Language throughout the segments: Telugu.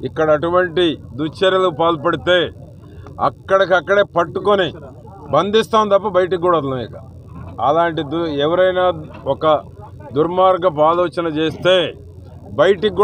ఇక్కడ అటువంటి దుశ్చర్యలు పాల్పడితే అక్కడికక్కడే పట్టుకొని బంధిస్తాం తప్ప బయటికి కూడా వదలం. ఇక అలాంటి ఎవరైనా ఒక దుర్మార్గపు ఆలోచన చేస్తే బయటికి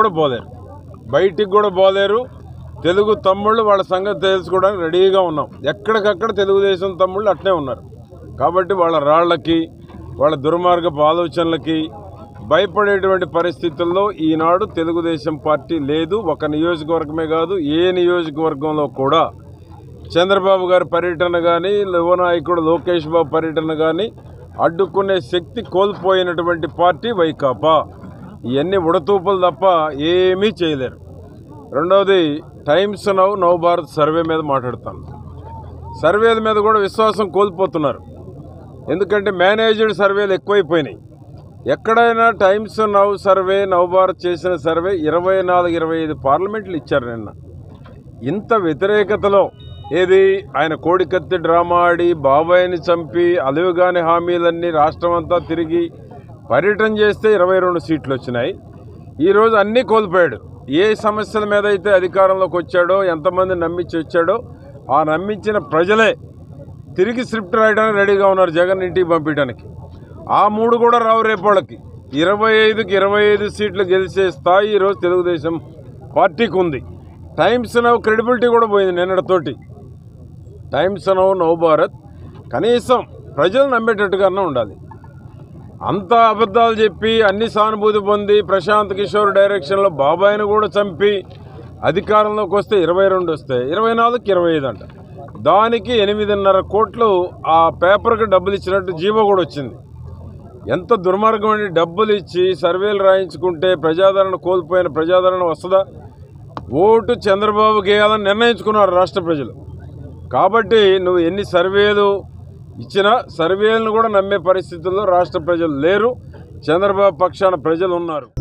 కూడా పోలేరు. తెలుగు తమ్ముళ్ళు వాళ్ళ సంగతి తెలుసుకోవడానికి రెడీగా ఉన్నాం. ఎక్కడికక్కడ తెలుగుదేశం తమ్ముళ్ళు అట్నే ఉన్నారు. కాబట్టి వాళ్ళ రాళ్లకి వాళ్ళ దుర్మార్గపు ఆలోచనలకి భయపడేటువంటి పరిస్థితుల్లో ఈనాడు తెలుగుదేశం పార్టీ లేదు. ఒక నియోజకవర్గమే కాదు, ఏ నియోజకవర్గంలో కూడా చంద్రబాబు గారి పర్యటన కానీ యువ నాయకుడు లోకేష్ బాబు పర్యటన కానీ అడ్డుకునే శక్తి కోల్పోయినటువంటి పార్టీ వైకాపా. ఇవన్నీ ఉడతూపులు తప్ప ఏమీ చేయలేరు. రెండవది, టైమ్స్ నవ్ భారత్ సర్వే మీద మాట్లాడతాను. సర్వేల మీద కూడా విశ్వాసం కోల్పోతున్నారు. ఎందుకంటే మేనేజ్డ్ సర్వేలు ఎక్కువైపోయినాయి. ఎక్కడైనా టైమ్స్ నవ్ సర్వే నవభారత్ చేసిన సర్వే 24-25 పార్లమెంట్లు ఇచ్చారు నిన్న. ఇంత వ్యతిరేకతలో ఏది ఆయన కోడికత్తి డ్రామా ఆడి బాబాయిని చంపి అలివిగాని హామీలన్నీ రాష్ట్రం అంతా తిరిగి పర్యటన చేస్తే 22 సీట్లు వచ్చినాయి. ఈరోజు అన్నీ కోల్పోయాడు. ఏ సమస్యల మీద అయితే అధికారంలోకి వచ్చాడో, ఎంతమంది నమ్మించి వచ్చాడో ఆ నమ్మించిన ప్రజలే తిరిగి స్క్రిప్ట్ రాయడానికి రెడీగా ఉన్నారు జగన్ ఇంటికి పంపించడానికి. ఆ 3 కూడా రావు రేపటికి. 25కి 25 సీట్లు గెలిచే స్థాయి ఈరోజు తెలుగుదేశం పార్టీకి ఉంది. టైమ్స్ నవ్ క్రెడిబిలిటీ కూడా పోయింది నిన్నటితోటి. టైమ్స్ నవ్ భారత్ కనీసం ప్రజలు నమ్మేటట్టుగానే ఉండాలి. అంత అబద్ధాలు చెప్పి అన్ని సానుభూతి పొంది ప్రశాంత్ కిషోర్ డైరెక్షన్లో బాబాయిని కూడా చంపి అధికారంలోకి వస్తే 22 వస్తాయి, 24కి 25 అంట. దానికి 8.5 కోట్లు ఆ పేపర్కి డబ్బులు ఇచ్చినట్టు జీవో కూడా వచ్చింది. ఎంత దుర్మార్గం. డబ్బులు ఇచ్చి సర్వేలు రాయించుకుంటే ప్రజాదరణ కోల్పోయిన ప్రజాదరణ వస్తుందా? ఓటు చంద్రబాబుకి వేయాలని నిర్ణయించుకున్నారు రాష్ట్ర ప్రజలు. కాబట్టి నువ్వు ఎన్ని సర్వేలు ఇచ్చినా సర్వేలను కూడా నమ్మే పరిస్థితుల్లో రాష్ట్ర ప్రజలు లేరు. చంద్రబాబు పక్షాన ప్రజలు ఉన్నారు.